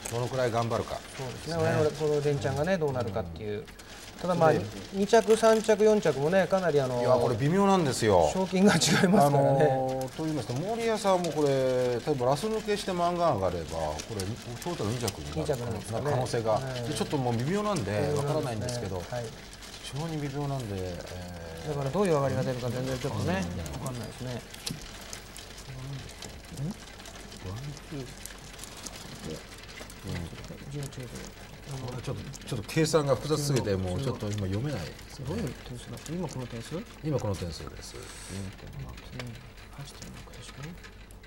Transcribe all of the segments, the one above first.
どのくらい頑張るか。 そうですね。この連チャンがねどうなるかっていう。ただまあ2着3着4着もねかなりいやこれ微妙なんですよ。 賞金が違いますからね。 と言いますと森谷さんもこれ例えばラス抜けしてマンガン上がればこれトータル2着になる可能性がちょっともう微妙なんでわからないんですけど、非常に微妙なんで。 だからどういう上がりが出るか全然ちょっとねわかんないですね。 ちょっと計算が複雑すぎてもうちょっと今読めないですね。 どういう点数だ？今この点数？ 今この点数です。 8.6ですね。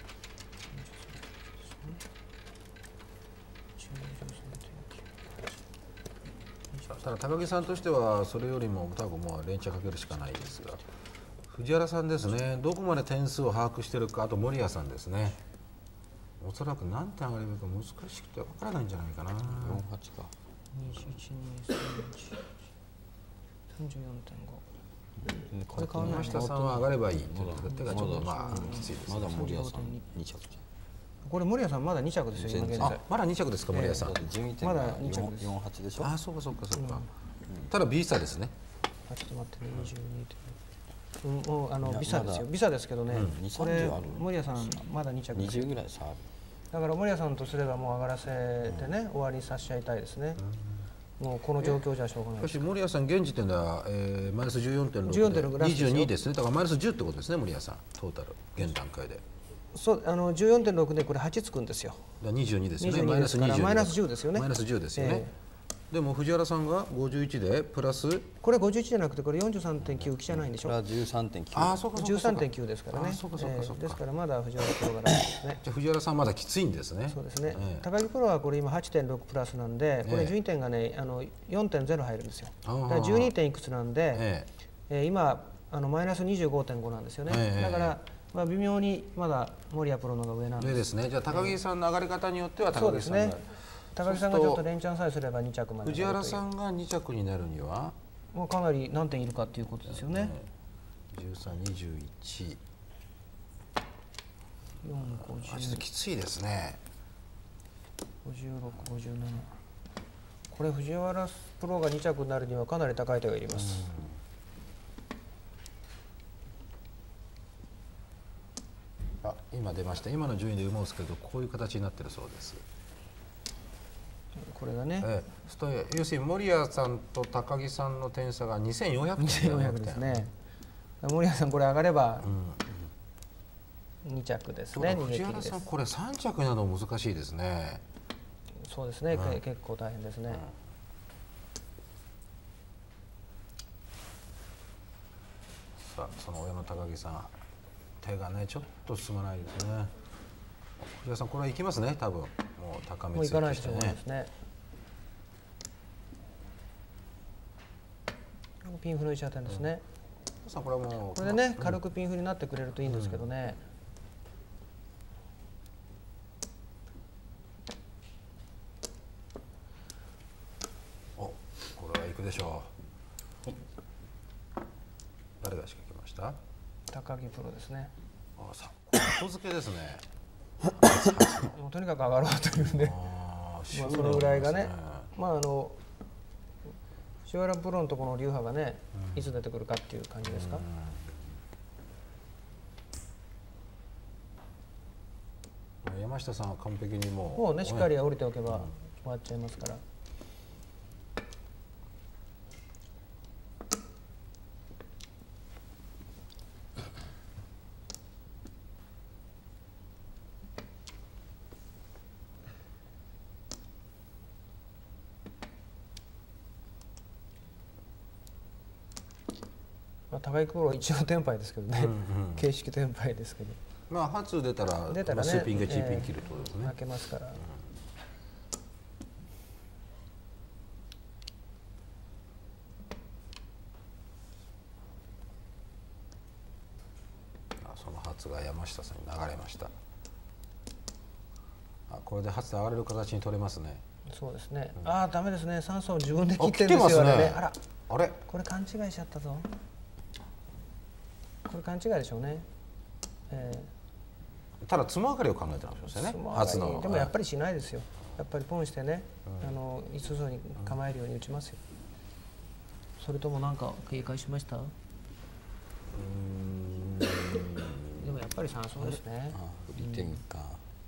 ただ高木さんとしてはそれよりも多分もう連チャンかけるしかないですが、藤原さんですね。どこまで点数を把握しているか、あと森谷さんですね。おそらく何点上がればいいか難しくてわからないんじゃないかな。48 か。21、22、34.5。これ変わらない。 山下さんは上がればいいっていう手がちょっとまあきついです。 まだ森谷さん2着じゃん。 これ森谷さんまだ2着ですよ今現在。 まだ2着ですか森谷さん。 まだ2着です。48でしょ。 あ、そうかそうかそうか。ただビサですね。 ちょっと待ってね22点。もうビサですよ。ビサですけどね。これ森谷さんまだ2着。 20ぐらい差ある。 だから森谷さんとすればもう上がらせてね終わりにさせちゃいたいですね。もうこの状況じゃしょうがない。 しかし森谷さん現時点ではマイナス 14.6 で22ですね。だからマイナス10ってことですね森谷さんトータル現段階で。 そう14.6 でこれ8つくんですよ。 22ですよね。マイナス 10ですよね。 マイナス10ですよね。でも藤原さんが51でプラスこれ51じゃなくてこれ 43.9 浮きじゃないんでしょ。 13.9。 ああそうかそうか。 13.9ですからね。 そうかそうかそうか。 ですからまだ藤原プロがないですね。 じゃあ藤原さんまだきついんですね。 そうですね。高木プロはこれ今 8.6 プラスなんでこれ順位点がね4.0入るんですよ。だから12点いくつなんで今マイナス 25.5 なんですよね。だからまあ微妙にまだ森谷プロの方が上なんです。 上ですね。じゃあ高木さんの上がり方によっては高木さんが高木さんがちょっと連チャンさえすれば2着まで。 藤原さんが2着になるにはもうかなり何点いるかっていうことですよね。 13、21。 4、50。 ちょっときついですね。 56、57。これ藤原プロが2着になるにはかなり高い手がいります。 今出ました。今の順位で馬をつけるとこういう形になってるそうです。 これがね、 要するに森谷さんと高木さんの点差が2400点。 2400ですね。森谷さんこれ上がれば2着ですね。 藤原さんこれ3着になるの難しいですね。 そうですね。結構大変ですね。 さあその親の高木さん手がねちょっと進まないですね。藤原さんこれはいきますね多分。もう高めついてきてね。 ピンフの1点ですね。 これでね軽くピンフになってくれるといいんですけどね。 これはいくでしょう。誰が仕掛けました？ 高木プロですね。 後付けですね。 もうとにかく上がろうというね。そのぐらいがね。藤原プロのところの流派がね、いつ出てくるかっていう感じですか。 山下さんは完璧にもうねしっかり降りておけば終わっちゃいますから。高木プロ一応テンパイですけどね、形式テンパイですけど。 まあ初出たらね、スピンがチーピン切るってことですね。 負けますから。 その初が山下さんに流れました。これで初で上がれる形に取れますね。 そうですね。ダメですね。3層自分で切ってるんですよね。 あれ。 これ勘違いしちゃったぞ。これ勘違いでしょうね。 ただつま上がりを考えてらっしゃいますよね。初の。 でもやっぱりしないですよ。 やっぱりポンしてね、いつぞに構えるように打ちますよ。それともなんか警戒しました？でもやっぱり3走ですね。 振り点か。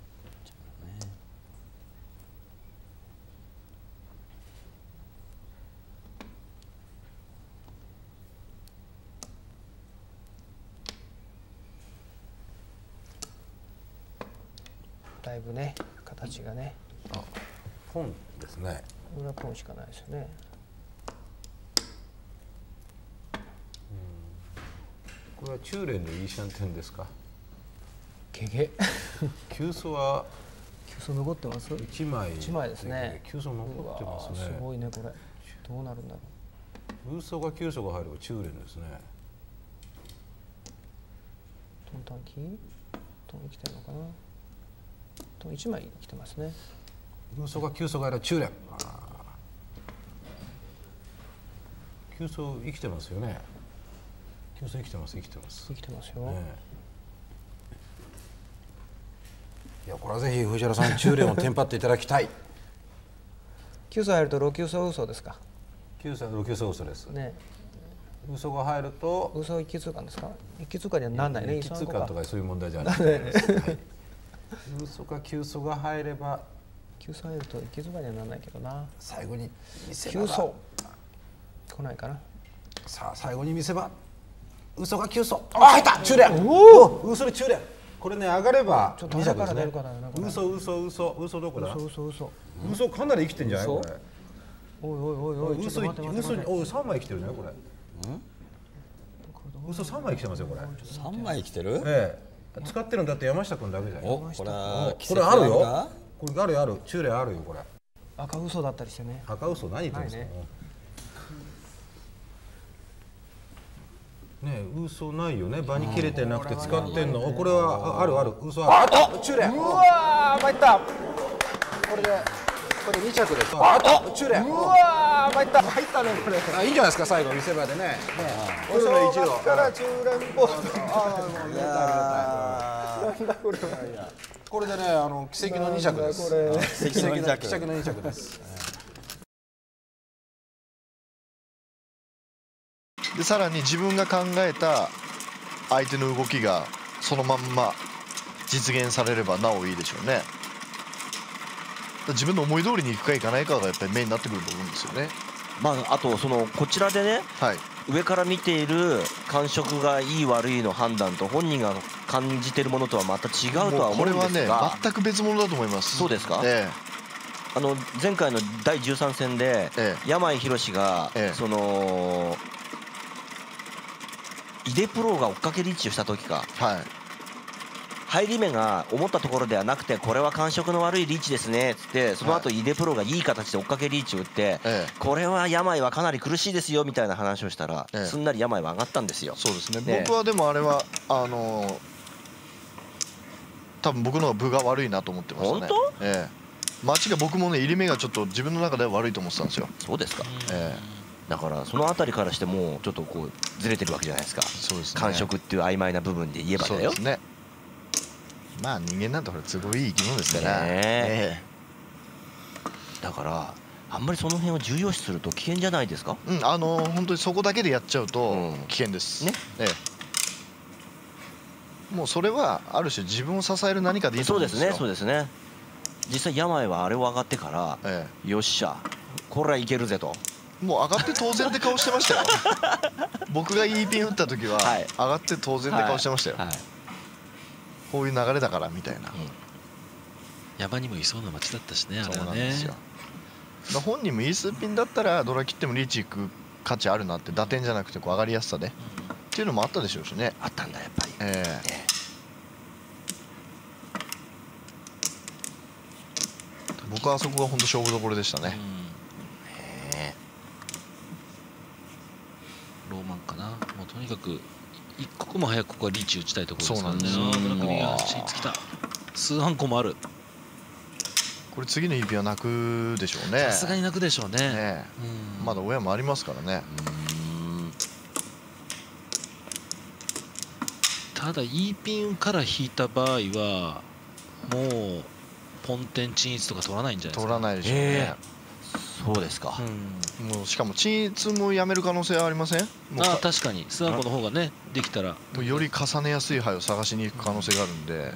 だいぶね、形がね。 ポンですね。 これはポンしかないですよね。 これは中連のイーシャンテンですか。 ゲゲ。 急走は。 急走残ってます。 1枚。 1枚ですね。 急走残ってますね。 すごいねこれ。どうなるんだろう。ウーソが急走が入れば中連ですね。 トントンキー。トン来てるのかな。トン1枚来てますね。 ウーソが急走が入れば中連。急走生きてますよね。急走生きてます。生きてます。 生きてますよ。 いやこれはぜひ藤原さん中連をテンパっていただきたい。 急走入ると6急走嘘ですか。 9走6急走嘘です。 ね。 嘘が入ると。 嘘一気通過ですか。一気通過にはなんないね。 一気通過とかそういう問題じゃないです。嘘か急走が入れば。 急走入ると一気通過にはなんないけどな。 最後に見せ場。急走。来ないかな。 さあ最後に見せ場。嘘が急走。あ入った中連。おお嘘で中連。これね上がれば2着ですね。嘘どこだ。嘘かなり生きてんじゃないこれ。おい嘘3枚生きてるねこれ。嘘3枚生きてますよこれ。 3枚生きてる？ ええ。使ってるんだって山下君だけじゃない。 これあるよ。これある中連あるよこれ。 赤嘘だったりしてね。 赤嘘何言ってんですか。ねえ、嘘ないよね。場に切れてなくて使ってんの。これはあるある。嘘ある。中連。 うわー、参った。 これ2着です。中連。 うわー、参った。入ったねこれ。 いいんじゃないですか最後見せ場でね。 お正月から中連ポスト。なんだこれは。 これでね奇跡の2着です。奇跡の2着です。 でさらに自分が考えた相手の動きがそのまんま実現されればなおいいでしょうね。自分の思い通りにいくかいかないかがやっぱり目になってくると思うんですよね。 まあ、あとこちらでね、はい、上から見ている感触がいい悪いの判断と本人が感じているものとはまた違うとは思うんですが、 これはね全く別物だと思います。 そうですか。前回の第13戦で、山井宏が、井出プロが追っかけリーチをした時か、はい、入り目が思ったところではなくてこれは感触の悪いリーチですねっつって、その後井出プロがいい形で追っかけリーチを打って、これは山井はかなり苦しいですよみたいな話をしたら、すんなり山井は上がったんですよ。 そうですね。僕はでもあれは多分僕の方が分が悪いなと思ってましたね。 本当？待ちが僕もね入り目がちょっと自分の中では悪いと思ってたんですよ。 そうですか。だからその辺りからしてもちょっとこうずれてるわけじゃないですか。 そうですね。 感触っていう曖昧な部分で言えばだよ。 そうですね。まあ人間なんてこれ都合いい生き物ですから。 だからあんまりその辺を重要視すると危険じゃないですか。 本当にそこだけでやっちゃうと危険です。ね。もうそれはある種自分を支える何かでいいと思うんですよ。 そうですね。実際山井はあれを上がってから、よっしゃこれはいけるぜと。 もう上がって当然って顔してましたよ。僕がいいピン打った時は上がって当然って顔してましたよ。こういう流れだからみたいな。 山にもいそうな街だったしね、あれはね。 そうなんですよ。本人もいい数ピンだったらドラ切ってもリーチいく価値あるなって、打点じゃなくてこう上がりやすさでっていうのもあったでしょうしね。 あったんだやっぱり。 僕はあそこが本当勝負どころでしたね。 ローマンかな。もうとにかく一刻も早くここはリーチ打ちたいところですからね。ブラックリーがシーツきた。数ハンコもある。 これ次の指は泣くでしょうね。 さすがに泣くでしょうね。 まだ親もありますからね。 ただ E ピンから引いた場合はもうポンテン鎮一とか取らないんじゃないですか。 取らないでしょうね。 そうですか。 もうしかも鎮一もやめる可能性はありません？もうああ確かにスワンコの方がねできたらもうより重ねやすい牌を探しに行く可能性があるんで、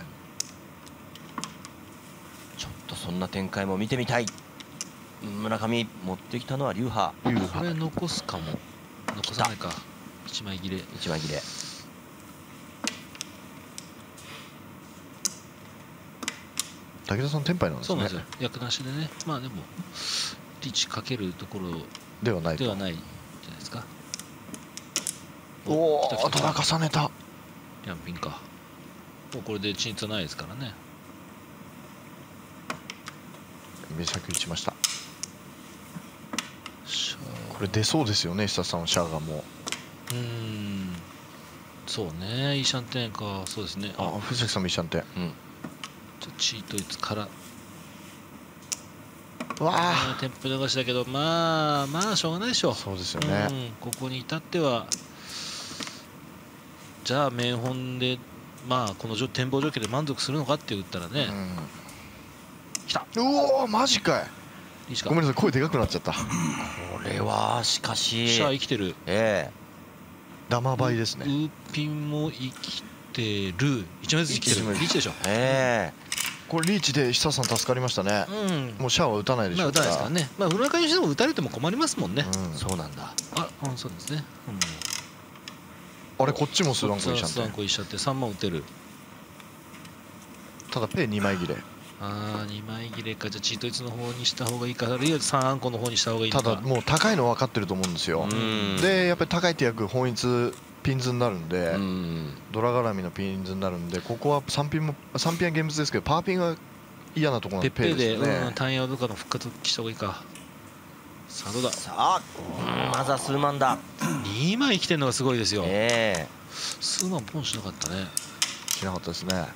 ちょっとそんな展開も見てみたい。村上持ってきたのは流派。 これ残すかも。残さないか。1枚切れ。 1枚切れ。 武田さんテンパイなんですね。 そうなんですよ。役なしでね。まあでもリーチかけるところではないじゃないですか。 おお、ただ重ねた。 ヤンピンか。もうこれで鎮一はないですからね。 目先打ちました。これ出そうですよね、久さんのシャガも。 そうね、イーシャンテンか。そうですね。 あ、藤崎さんもイーシャンテン。 チートイツから。 わあ、 テンポ逃しだけど、まあしょうがないでしょう。 そうですよね。 ここに至ってはじゃあ面本でこの展望条件で満足するのかって言ったらね。きた。 うお、マジかい。ごめんなさい、声でかくなっちゃった。これはしかしシャア生きてる。 ダマバイですね。 ウーピンも生きてる。1枚ずつ生きてる。リーチでしょ。 これリーチで久さん助かりましたね。もうシャアは打たないでしょうから。 打たないですからね。村上にしても打たれても困りますもんね。 そうなんだ。 そうですね。 あれこっちもスワンコイしちゃって。 スワンコイしちゃって3万打てる。 ただペイ2枚切れ。 2枚切れか。じゃあチートイツの方にした方がいいか、あるいは3あんこの方にした方がいいか。 ただもう高いの分かってると思うんですよ。でやっぱり高いって役本一ピンズになるんで、ドラ絡みのピンズになるんで、ここは3ピンは現物ですけどパーピンが嫌なところなんでペッペで単ヤードかの復活した方がいいか。さあどうだ。 さあまずは数万だ。 2枚来てるのがすごいですよ。数万ポンしなかったね。 しなかったですね。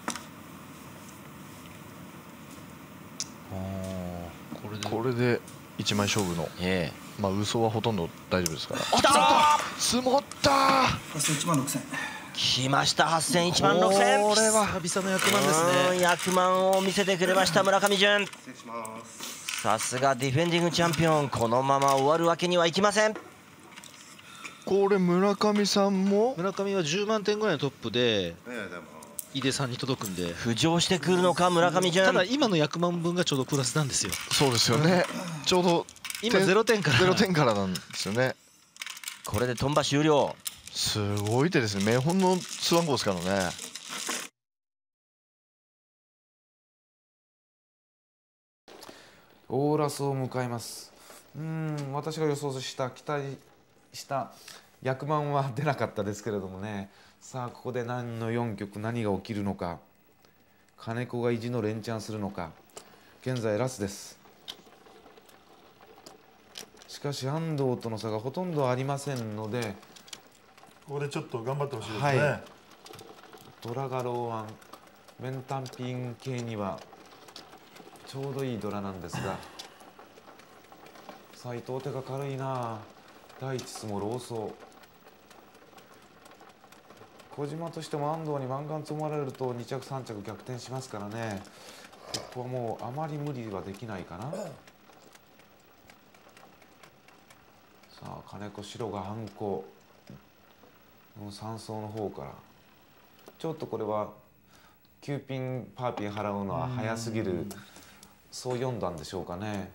これで1枚勝負の、嘘はほとんど大丈夫ですから。積もった。 1万6000。 来ました8000、1万6000。 これは久々の役満ですね。 役満を見せてくれました村上潤。さすがディフェンディングチャンピオン。このまま終わるわけにはいきません。 これ村上さんも。 村上は10万点ぐらいのトップで井出さんに届くんで浮上してくるのか村上潤。 ただ今の役満分がちょうどプラスなんですよ。 そうですよね。ちょうど今0点からなんですよね。 これでトンバ終了。 すごい手ですね。名本のスワンコですからね。 オーラスを迎えます。私が予想した期待した役満は出なかったですけれどもね。さあここで何の4局何が起きるのか。金子が意地の連チャンするのか。現在ラスです。しかし安藤との差がほとんどありませんので、 ここでちょっと頑張ってほしいですね。 ドラガローワンメンタンピン系にはちょうどいいドラなんですが、さあ伊藤手が軽いな。第一スもローソー。小島としても安藤に満貫積まれると2着3着逆転しますからね。ここはもうあまり無理はできないかな。さあ金子白が半行3層の方からちょっとこれは9ピンパーピン払うのは早すぎる、そう読んだんでしょうかね。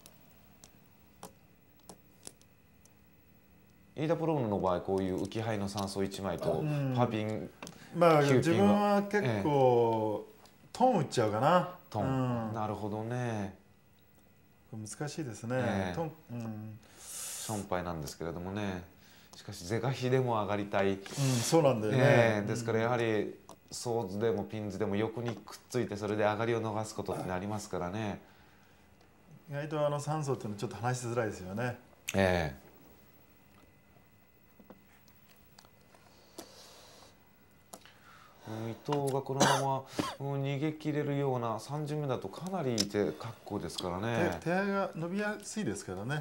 飯田プロの場合こういう浮き牌の3層1枚とパーピン自分は結構トン打っちゃうかな。 トン、なるほどね。 難しいですね。トン、 ションパイなんですけれどもね。しかし是が非でも上がりたい。 そうなんだよね。 ですからやはりソーズでもピンズでも横にくっついてそれで上がりを逃すことってありますからね。 意外と3層っていうのはちょっと話しづらいですよね。 伊藤がこのまま逃げ切れるような3巡目だとかなり手格好ですからね。 手合いが伸びやすいですけどね。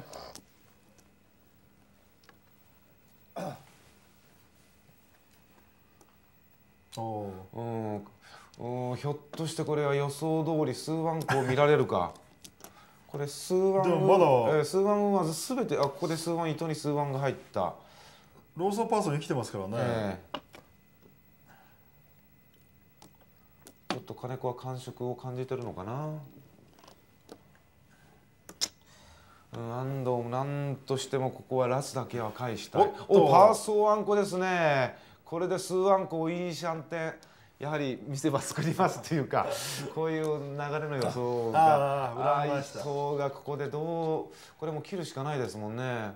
ひょっとしてこれは予想通り数ワンコを見られるか。これ数ワンでもまだ数ワンまずすべてここで数ワン糸に数ワンが入った。 ローソーパーソン生きてますからね。 ちょっと金子は感触を感じてるのかな。安藤もなんとしてもここはラスだけは返したい。パーソーあんこですね。これで数あんこいいシャンテンやはり見せ場作りますというか、こういう流れの予想があいそうがここでどうこれも切るしかないですもんね。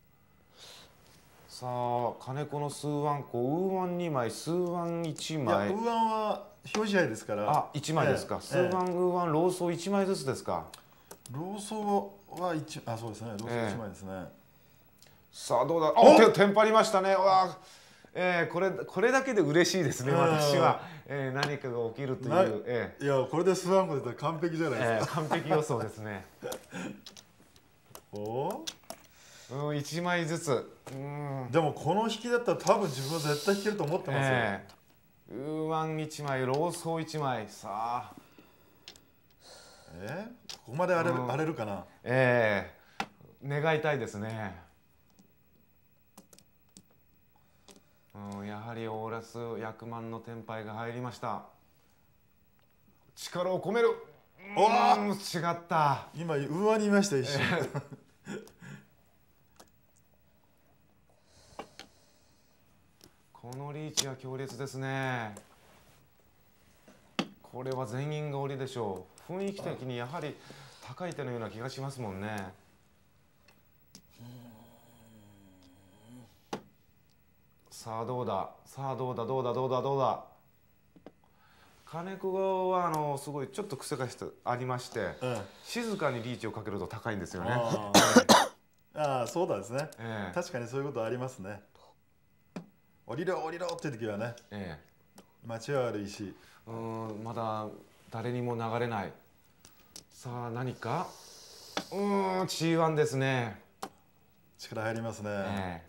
さあ金子の数あんこウーワン2枚数ワン1枚。 ウーワンは表示合ですから。 1枚ですか。数ワンウーワンローソー1枚ずつですか。 ローソーはそうですね。ローソー1枚ですね。 さあどうだ。テンパりましたね。これだけで嬉しいですね。私は、何かが起きるという。 いやこれでスワンコ出たら完璧じゃないですか。 完璧予想ですね。1枚ずつ。 でもこの引きだったら多分自分は絶対引けると思ってますよ。 ウーワン1枚ローソー1枚さあ。 ここまで荒れるかな。 願いたいですね。やはりオーラス役満のテンパイが入りました。力を込める。違った。 今上にいました一瞬。 このリーチは強烈ですね。これは全員が折りでしょう。雰囲気的にやはり高い手のような気がしますもんね。さあどうだ。さあどうだどうだどうだどうだ。金子はすごいちょっと癖がありまして、静かにリーチをかけると高いんですよね。 そうなんですね。確かにそういうことありますね。降りろ降りろっていう時はね。街は悪いし。 まだ誰にも流れない。さあ何かG1 ですね。 力入りますね。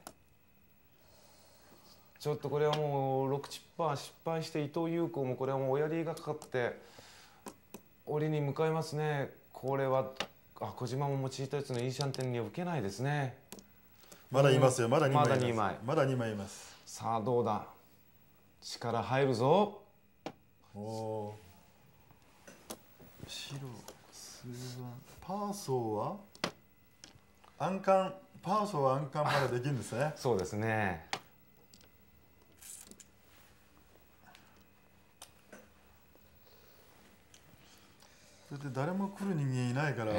ちょっとこれはもう6チッパー失敗して伊藤優子もこれはもう親リーがかかって折りに向かいますね。これは小島も用いたやつのいいシャンテンには受けないですね。 まだいますよ。まだ2枚。 まだ2枚います。さあどうだ。力入るぞ。 白数ワンパーソーは暗冠パーソーは暗冠までできるんですね。 そうですね。 だって誰も来る人間いないから、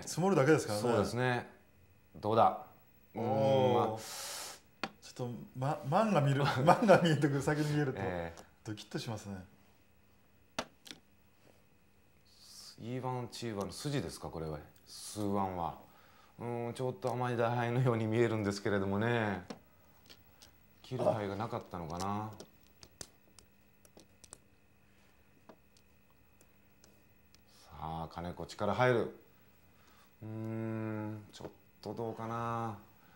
積もるだけですからね。 そうですね。どうだ。 ちょっと漫画見るとく先に見えるとドキッとしますね。 E1、G1の筋ですかこれは。数ワンは。ちょっと甘い大杯のように見えるんですけれどもね。切る牌がなかったのかな。さあ金子力入る。ちょっとどうかな。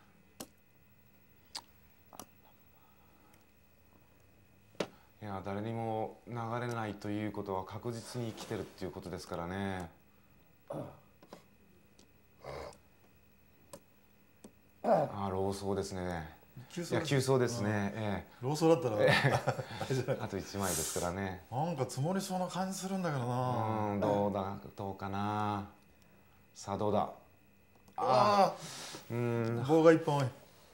いや誰にも流れないということは確実に生きてるっていうことですからね。ローソーですね。急走ですね。 ローソーだったらあと1枚ですからね。 なんか積もりそうな感じするんだけどな。 どうかな。さあどうだ。 棒が1本多い。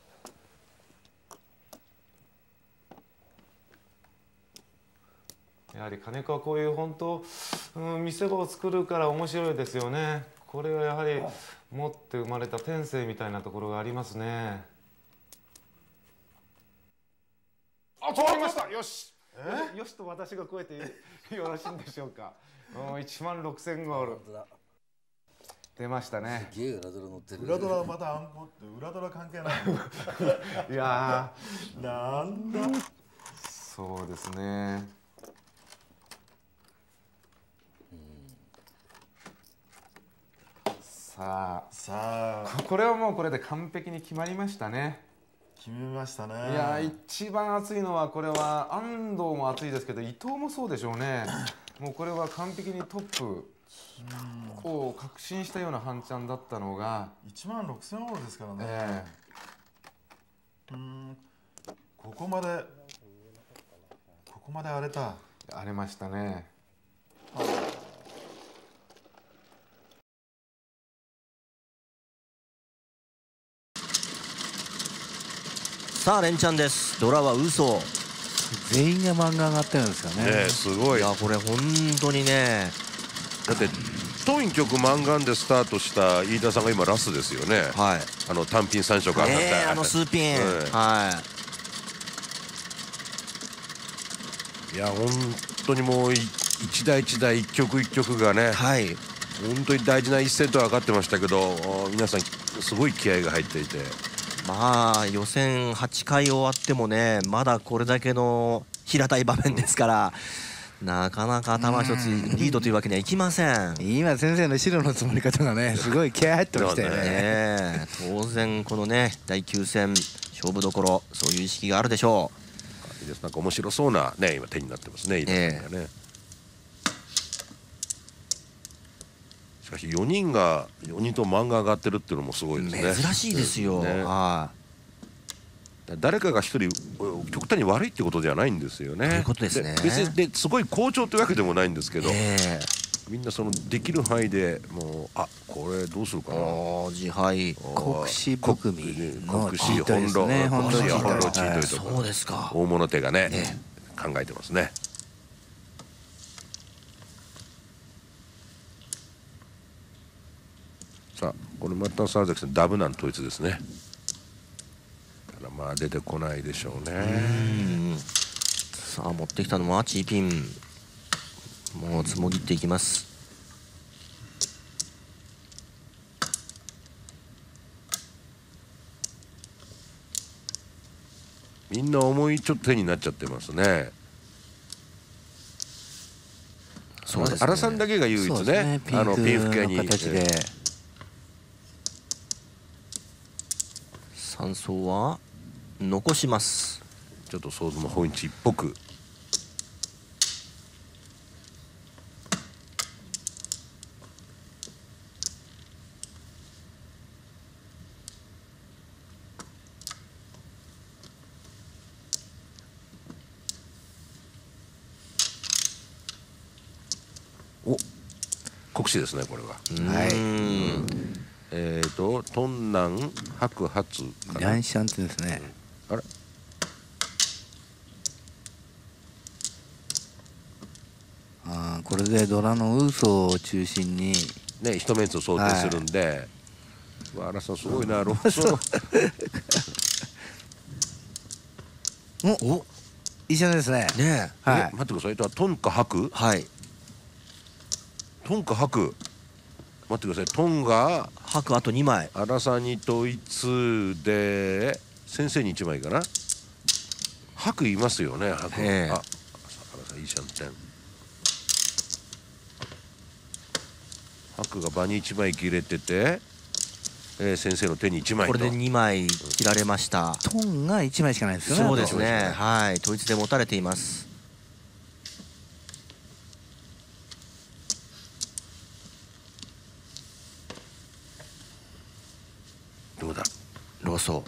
やはり金子はこういう本当、見せ場を作るから面白いですよね。これはやはり持って生まれた天性みたいなところがありますね。通りました。よし。よしと私が超えてよろしいんでしょうか。16000ゴール。出ましたね。 すげえ裏ドラ乗ってる。 裏ドラまた暗号って裏ドラ関係ない。 いやなんだ。 そうですね。さあこれはもうこれで完璧に決まりましたね。 決めましたね。 いや一番熱いのはこれは安藤も熱いですけど伊藤もそうでしょうね。もうこれは完璧にトップを確信したような半チャンだったのが 16,000ホールですからね。ここまで荒れた。 荒れましたね。 さあ連チャンです。ドラは嘘。 全員が漫画上がってるんですかね。 ね、すごい。 いやこれ本当にね。 だって当院局漫画でスタートした飯田さんが今ラスですよね。 はい。 単品3色上がった。 スーピン。はい。 いや本当にもう一台一台一曲一曲がね。 はい。 本当に大事な一戦とは分かってましたけど、皆さんすごい気合が入っていて。 まあ予選8回終わってもね、まだこれだけの平たい場面ですから。なかなか頭一つリードというわけにはいきません。 今先生の白の積もり方がねすごい気合入ってましたよね。当然このね第9戦勝負どころ、そういう意識があるでしょう。いいです。なんか面白そうなね今手になってますね。いいですね。しかし4人と漫画上がってるっていうのもすごいですね。 珍しいですよ。 誰かが一人極端に悪いってことではないんですよね。 ということですね。 別にすごい好調というわけでもないんですけど、みんなそのできる範囲でもうこれどうするかな。 自敗国士含み国士本路チートいうとそうですか。 大物手がね考えてますね。さあこれまた沢崎さんダブなん統一ですね。まあ出てこないでしょうね。 さあ持ってきたのはチーピン。もうつもぎっていきます。 みんな重いちょっと手になっちゃってますね。 そうですね。 荒さんだけが唯一ねピンフ系に形で。 3走は残します。 ちょっとソーズの本一っぽく。お、国士ですねこれは。 はい。 トンナン白髪かな。 ランシャンってですね。 あれ。 これでドラのウーソを中心にね一メンツ想定するんで、荒さんすごいなローソお一緒ですね。 ねえ。待ってください。トンか白。 はい。 トンか白。待ってください。トンが白あと2枚。 荒さに統一で先生に1枚かな。白いますよね。白。荒さいいシャンテン。白が場に1枚切れてて、先生の手に1枚と。 これで2枚切られました。 トンが1枚しかないですよね。 そうですね。はい。統一で持たれています。 どうだ。 ローソ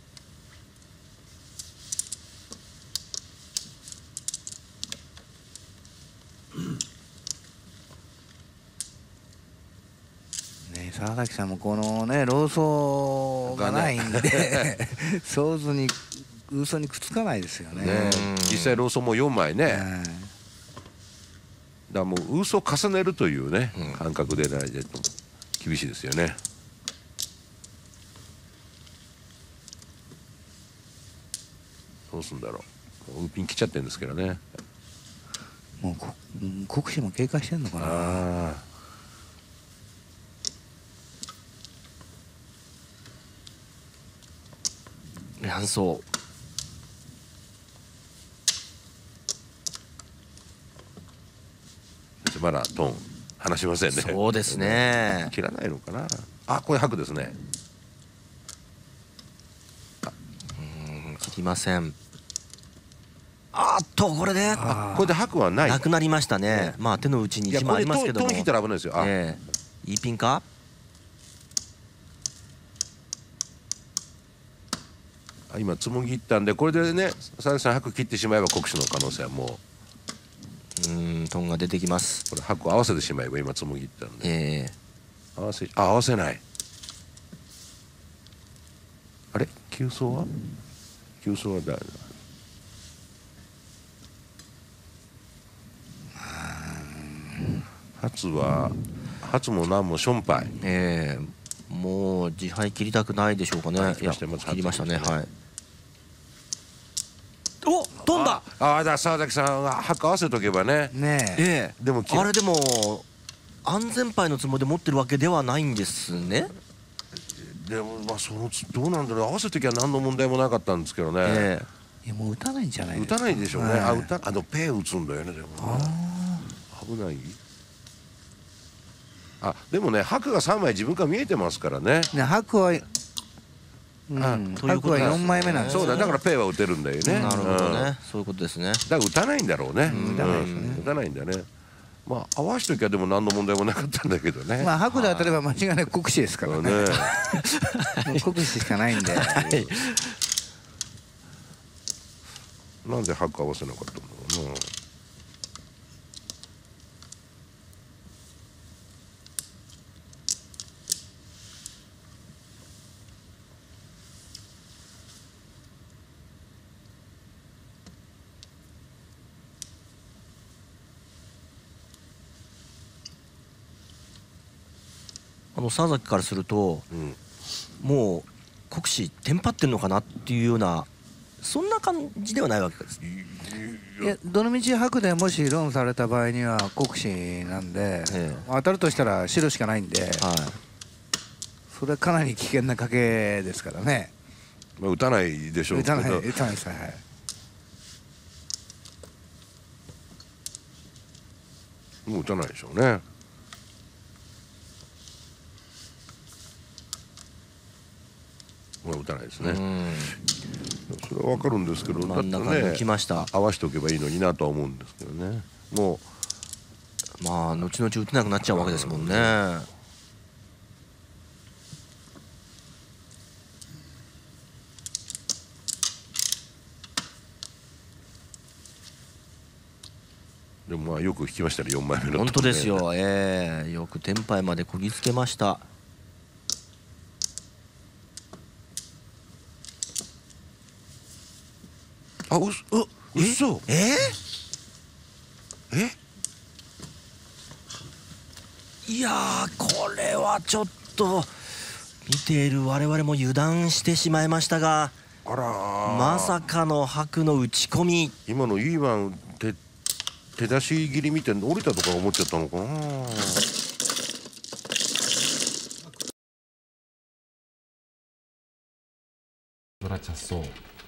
沢崎さんもこのねローソーがないんでソーズにウーソにくっつかないですよね。 実際ローソーも4枚ね。だからもうウーソー重ねるというね感覚でないと厳しいですよね。どうすんだろう。ウーピン来ちゃってるんですけどね。 もう国士も警戒してんのかな。 乱走。 まだトン離しませんね。 そうですね。 切らないのかな。あ、これ白ですね。 きません。あっとこれで白はないなくなりましたね。まあ手の内に1枚ありますけども、 トン引いたら危ないですよ。 いいピンか。 今つもぎったんで、これでね佐々木さん白切ってしまえば国士の可能性はもうトンが出てきます。 これ白合わせてしまえば今つもぎったんで、合わせない。あれ急走は誰だ。初も何もションパイ。 もう自敗切りたくないでしょうかね。切りましたね。はい。お、飛んだ。 佐々木さんが白合わせとけばね。でもあれでも安全牌のつもりで持ってるわけではないんですね。 でもまあどうなんだろう、合わせときは何の問題もなかったんですけどね。 いやもう打たないんじゃないですか。 打たないでしょうね。ペー打つんだよね。でも危ない。でもね白が3枚自分から見えてますからね。 白は白は4枚目なんです。 そうだ、だからペーは打てるんだよね。 なるほどね、そういうことですね。 だから打たないんだろうね。打たないんだね。まあ合わしときはでも何の問題もなかったんだけどね。 まあ白で当たれば間違いなく国士ですからね。国士しかないんで。 なんで白合わせなかったんだろうな。 佐々木からすると、もう国士テンパってるのかなっていうような、そんな感じではないわけです。 いや、どのみち白でもしロンされた場合には国士なんで、当たるとしたら白しかないんで、それはかなり危険な賭けですからね。 打たないでしょうけど。 打たないです。はい。 もう打たないでしょうね。打たないですね。それは分かるんですけど、 真ん中に来ました。 合わせておけばいいのになとは思うんですけどね。もうまあ後々打てなくなっちゃうわけですもんね。 でもまあよく引きましたね、4枚目の。 本当ですよ。よくテンパイまでこぎつけました。 嘘。 いやー、これはちょっと見ている我々も油断してしまいましたが、まさかの白の打ち込み。 今のいいワン手出し切り見て降りたとか思っちゃったのかな。 ドラチャソー。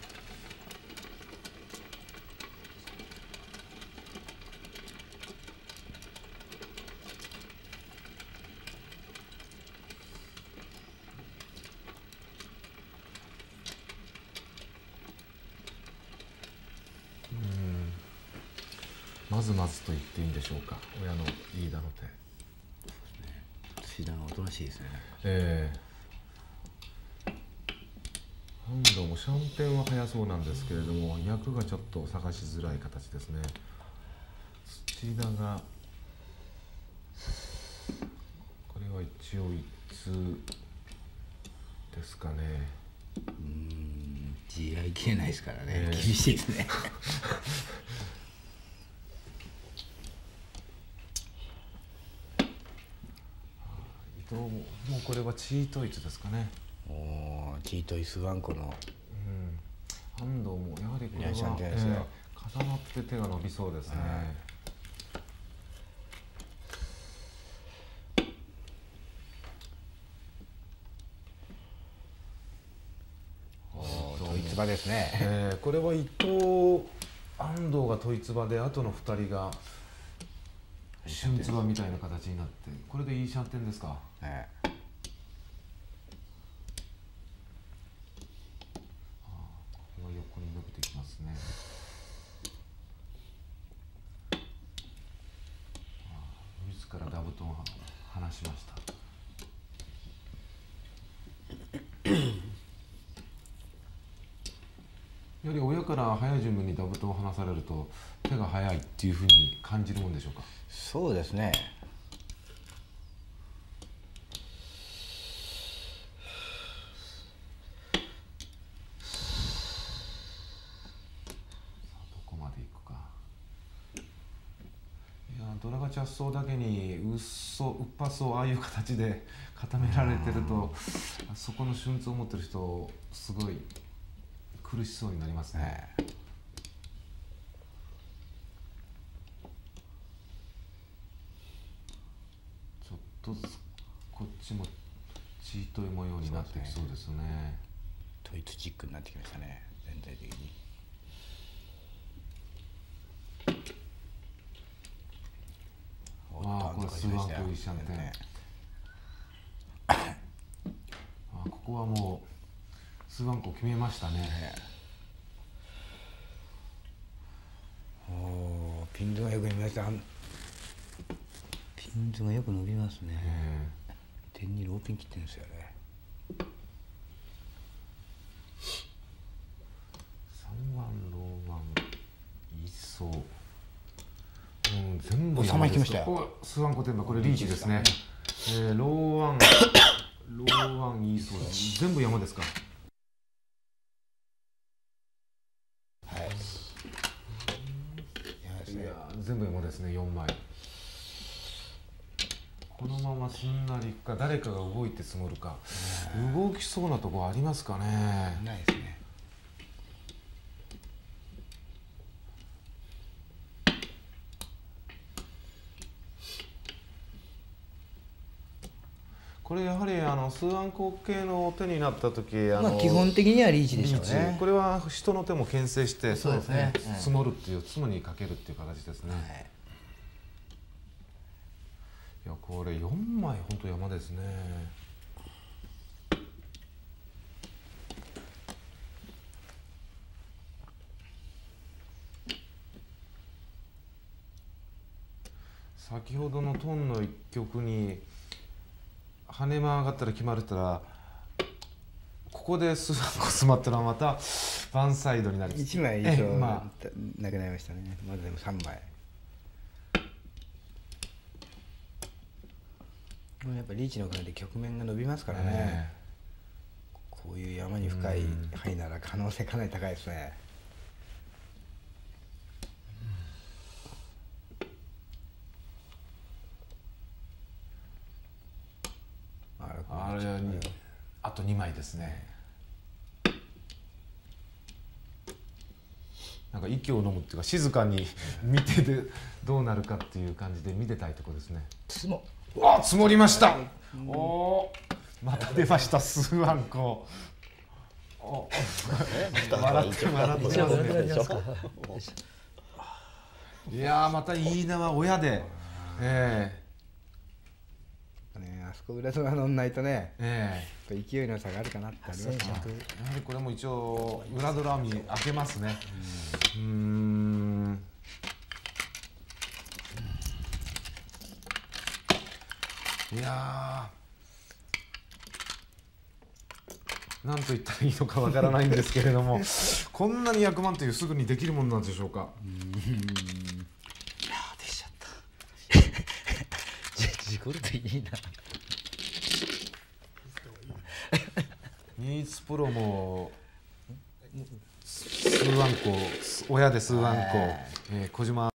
まずまずと言っていいんでしょうか、親のリーダーの手。 リーダーがおとなしいですね。 ハンドもシャンテンは速そうなんですけれども、役がちょっと探しづらい形ですね。土田がこれは一応一通ですかね。 自愛切れないですからね、厳しいですね。 もうこれはチートイツですかね。 チートイスワンコのハンドもやはりこれは固まって手が伸びそうですね。 トイツバですね。 これは伊藤安藤がトイツバで、あとの2人が春ツバみたいな形になって、これでいいシャンテンですか。横にことを話しました。やはり親から早い順番にダブトを離されると手が早いっていうふうに感じるもんでしょうか。 そうですね。 どこまでいくか。いやドラが着想だけにうっぱそうああいう形で固められてると、そこの瞬痛を持ってる人すごい苦しそうになりますね。ちょっとずつこっちもチートイ模様になってきそうですね。 統一チックになってきましたね、全体的に。 ああ、これスーワンコイシャンテン。ここはもうスーワンコ決めましたね。 ピンズがよく見ました。ピンズがよく伸びますね。点にローピン切ってるんですよね。 3番ローワンいそう。全部山行きましたよ。スーワンコテンバ、これリーチですね。ローワンいいそうです。全部山ですか。 はい。 いや全部山ですね、4枚。このまますんなりいくか、誰かが動いて積もるか、動きそうなとこありますかね。 ないですね。 これやはりスーワンコ系の手になった時、 基本的にはリーチでしょうね。 これは人の手も牽制してそうですね、 積もるっていう積むにかけるっていう形ですね。いやこれ4枚本当山ですね。先ほどのトンの一曲に跳ね曲がったら決まるったら、ここでスーワンコ詰まったらまたワンサイドになる。 1枚以上なくなりましたね。まだでも3枚。やっぱリーチのおかげで局面が伸びますからね。こういう山に深い範囲なら可能性かなり高いですね。 あと2枚ですね。なんか息を飲むっていうか、静かに見てでどうなるかっていう感じで見てたいところですね。積もりました。おお、また出ましたスーワンコ。笑ってますね。いやまたいい縄親で。 あそこ裏空乗んないとね、勢いの差があるかなってありますね。 やはりこれも一応裏ドラミ開けますね。いやなんと言ったらいいのかわからないんですけれども、こんなに100万というすぐにできるものなんでしょうか。 いや出ちゃった。事故るといいな。 ニーツプロもスーワンコ親でスーワンコ、小島